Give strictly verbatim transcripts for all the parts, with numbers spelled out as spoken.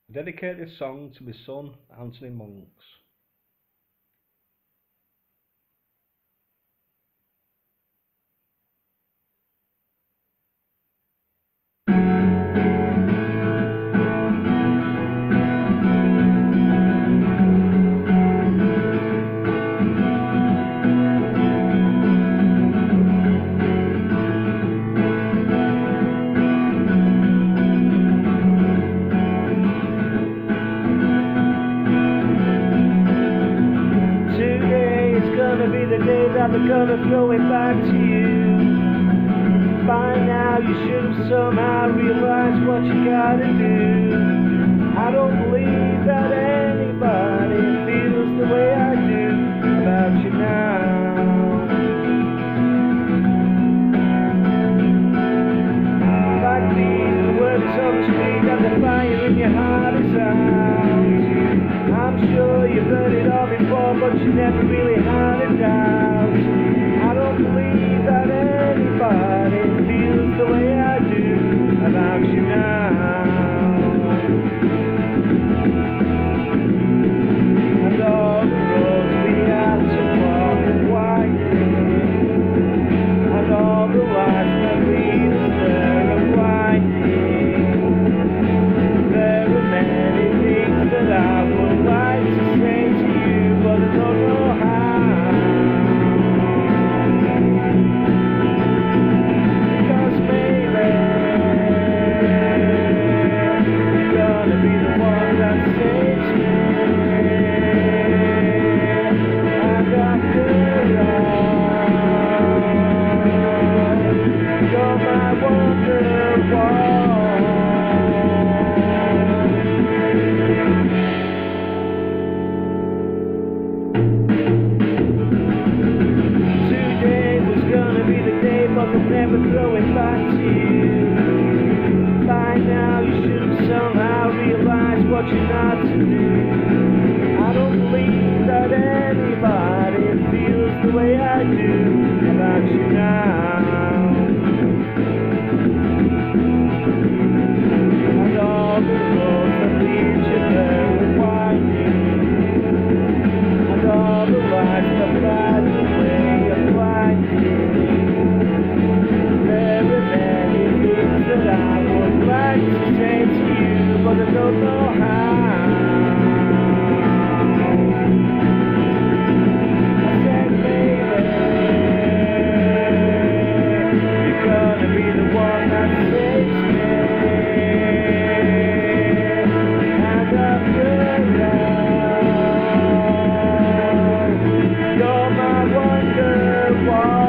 I dedicate this song to my son, Anthony Monks. That they're gonna throw it back to you. By now you should have somehow realized what you gotta do. I don't believe that anybody feels the way I do about you now. Like these words on the street and the fire in your heart is out. I'm sure you've heard it all before, but you never really had it out. I don't believe that anybody feels the way I do about you now. And all the roads we had to walk and winding, and all the lights that lead us there are blinding. There are many things that I would like to say to you, but I don't know how. Never throw it back to you. By now you should have somehow realized what you're not to do. I don't believe that anybody feels the way I do about you now. And all the roads that lead you there are winding, and all the lights that light the way are blinding. That I would like to say to you, but I don't know how. I said, baby, you're gonna be the one that saves me. And after all, you're my wonder-wall.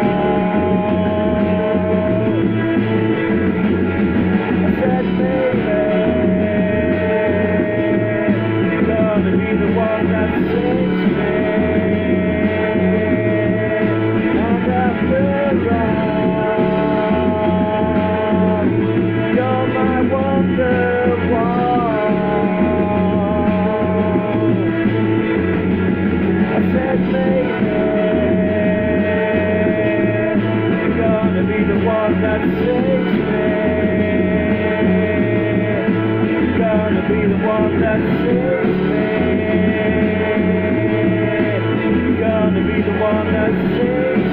That saves me. You're gonna be the one that saves me. You're gonna be the one that saves me.